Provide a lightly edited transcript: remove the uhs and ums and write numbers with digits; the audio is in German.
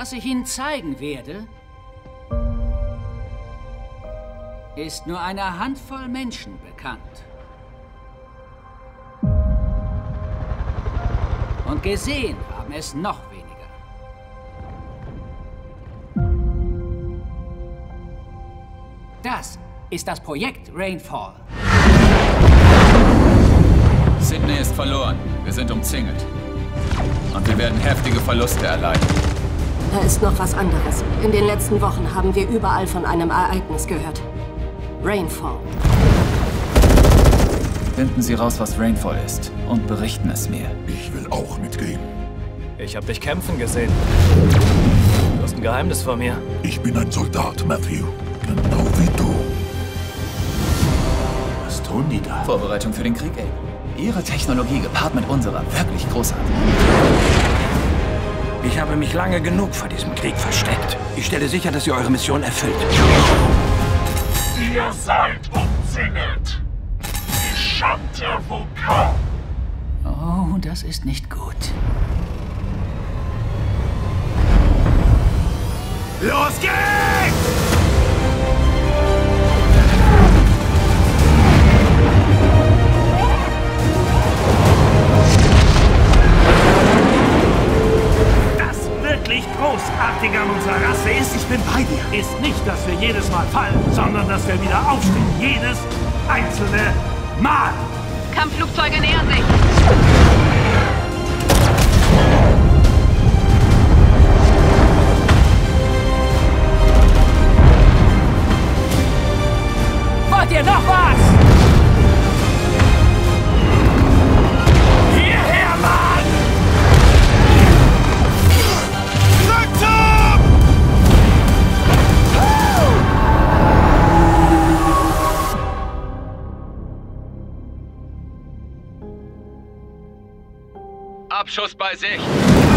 Was ich Ihnen zeigen werde, ist nur einer Handvoll Menschen bekannt. Und gesehen haben es noch weniger. Das ist das Projekt Rainfall. Sydney ist verloren. Wir sind umzingelt. Und wir werden heftige Verluste erleiden. Da ist noch was anderes. In den letzten Wochen haben wir überall von einem Ereignis gehört. Rainfall. Finden Sie raus, was Rainfall ist und berichten es mir. Ich will auch mitgehen. Ich hab dich kämpfen gesehen. Du hast ein Geheimnis vor mir. Ich bin ein Soldat, Matthew. Genau wie du. Was tun die da? Vorbereitung für den Krieg, Abe. Ihre Technologie gepaart mit unserer, wirklich großartig. Ich habe mich lange genug vor diesem Krieg versteckt. Ich stelle sicher, dass ihr eure Mission erfüllt. Ihr seid umzingelt. Die Schande Vulkan. Oh, das ist nicht gut. Los geht's! Wirklich Großartige an unserer Rasse ist, ich bin bei dir, ist nicht, dass wir jedes Mal fallen, sondern dass wir wieder aufstehen. Jedes einzelne Mal. Kampfflugzeuge nähern sich. Wollt ihr noch was? Hierher, Mann! Abschuss bei Sicht.